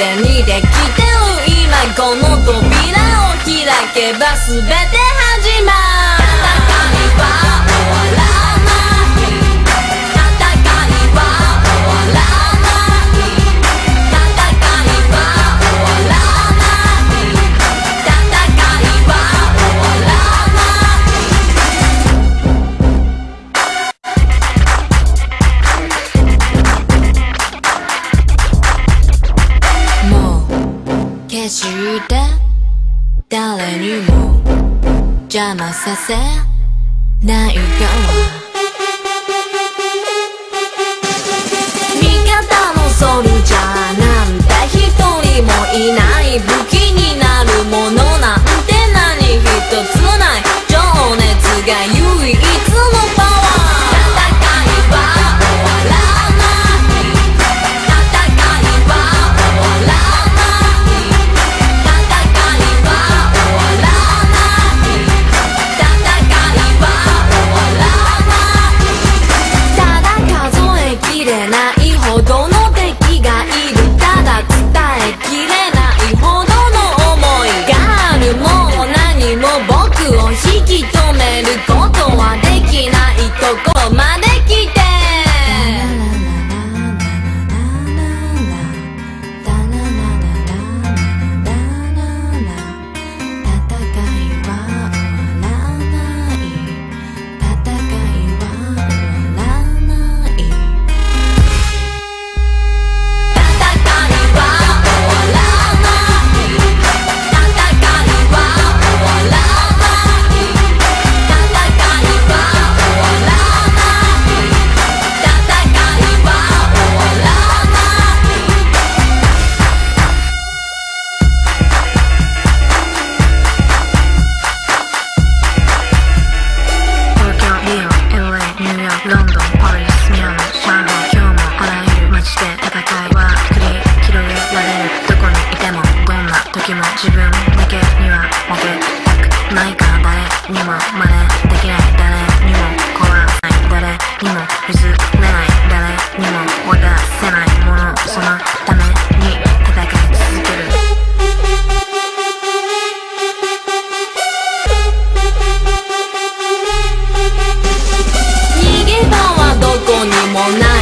でにできてる今この扉を開けば全て始まる戦いは終わらない戦いは終わらない戦いは終わらない戦いは終わらないもう決して誰にも邪魔させないから味方のソルジャーなんて一人もいない武器になるものなんて何一つない情熱が唯一のパワー戦いは終わらない戦いは終わらない戦いは終わらない戦いは終わらないただ数えきれないほどの敵がいるただ伝えきれないほどの思いがあるもう何も僕を引き止めることはできないところまで来てロンドン、パリス、ミラノ、上海、今日もあらゆる街で戦いは繰り広げられるどこにいてもどんな時も自分だけには負けたくないから誰にも真似できない誰にも壊らない誰にも譲れない誰にも渡せないものそのために戦い続ける逃げ場はどこにもない